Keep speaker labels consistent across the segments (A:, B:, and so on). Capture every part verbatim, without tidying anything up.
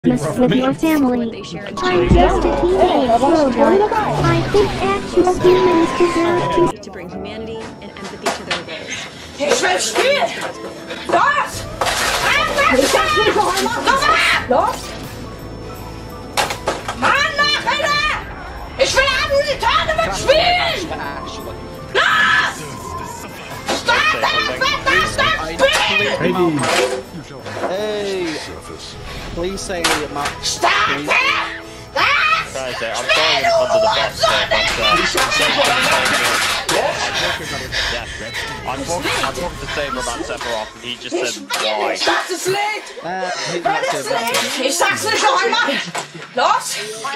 A: Christmas with your family. I'm just a teenage robot. I think actual humans deserve to...
B: to bring humanity and empathy to their goals.
C: Ich will spielen! Los! Ich sag's nicht noch einmal! Los! Mann, nach, Alter! Ich will an die Tournament spielen! Los! Start das Spiel!
D: Hey! Please say my...
C: Start
E: I'm trying to say, I'm throwing him under the bus there, but uh, I'm talking, I'm talking to Saber about Sephiroth and he just said why.
C: Ich sag's es nicht!
D: Uh, he's
C: Hör
D: not
C: das
D: so bad.
C: nicht! Ich sag's nicht noch einmal! Los!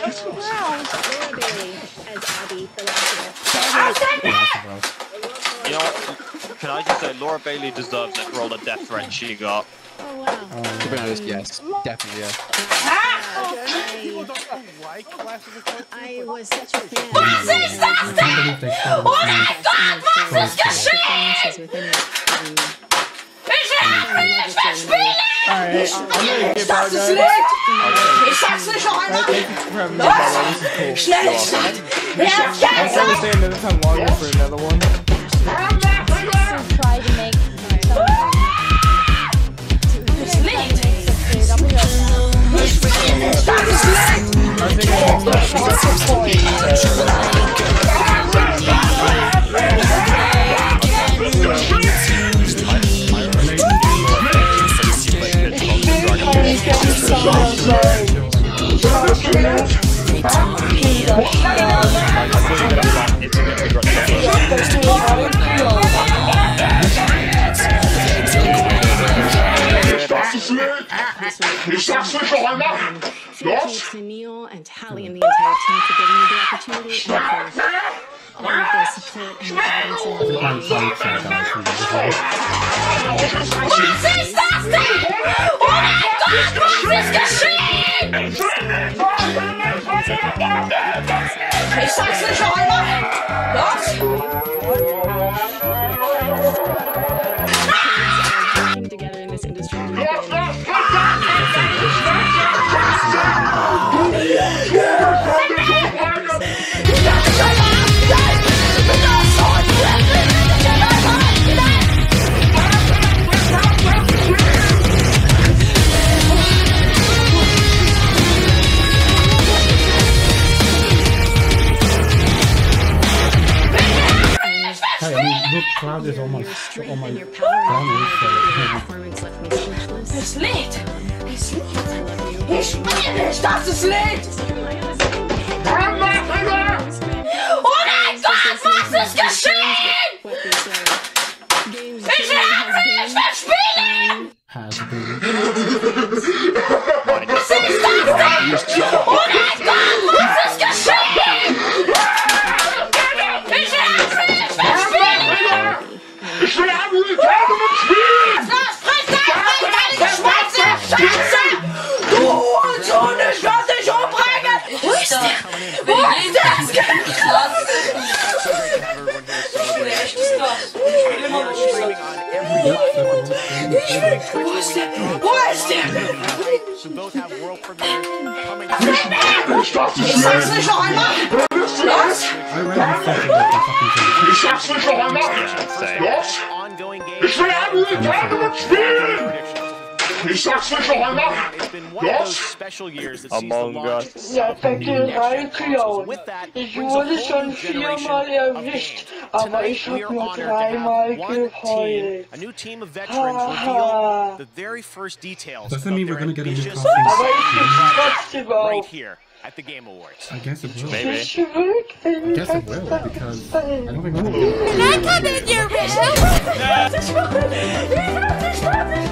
E: You know what? Can I just say, Laura Bailey deserves it for all the death threats she got.
B: Oh wow.
D: Um, to be honest, yes, definitely, yeah.
B: I was such a fan.
C: Was ist das denn? Oh mein Gott, was ist geschehen? Ich will nicht mehr spielen! Ich sag's es nicht! Ich sag's nicht noch einmal! Los! Schnell, Start! Jetzt geht's los!
A: try to make
C: Das Licht! Das ist Licht!
F: Ich sag's nicht noch einmal! Los!
B: To Neil and Tally and the entire team for giving me the opportunity, and of course, all of their support and guidance and
C: Was ist das denn? Oh mein Gott, was ist geschehen? Ich sag's nicht noch einmal! Los!
B: working together in this industry.
G: Hey, I mean, look, Cloud is almost, almost
B: And your power
G: done
B: and
G: with it.
B: performance left me speechless.
C: Das Licht! Das Licht! Ich spiele nicht, das ist Licht! Oh mein Gott, was ist geschehen?
B: What this uh, game
C: Ich
B: really
C: will
B: has
C: nicht mehr spielen!
G: Has been.
C: Was ist das denn? Oh mein Gott, was ist geschehen? Ich will nicht mehr spielen!
F: Ich will an die Tournament spielen!
C: Los, friss das, friss deine schwarze Scheiße! Du Hurensohn, ich werde dich umbringen! Wo ist der? Wo ist der? Wo ist der? Wo ist der?
F: Ich sag's
C: Ich sag's nicht noch einmal! Los!
G: I ran fucking like that fucking thing.
F: Ich sag's nicht noch einmal! Los! Ich will an die Tournament spielen! Ich sag's nicht noch einmal! Los!
E: Among Us.
H: Ja, danke, reinklauen. Ich wurde schon viermal erwischt, aber ich hab nur dreimal geheult. Haha.
G: Doesn't mean we're gonna get a new copy.
H: Aber ich gib's trotzdem auf.
G: I guess it will.
E: Maybe.
H: Ich will
G: I guess it will, because I don't think we're gonna get it.
C: Can I come in your room?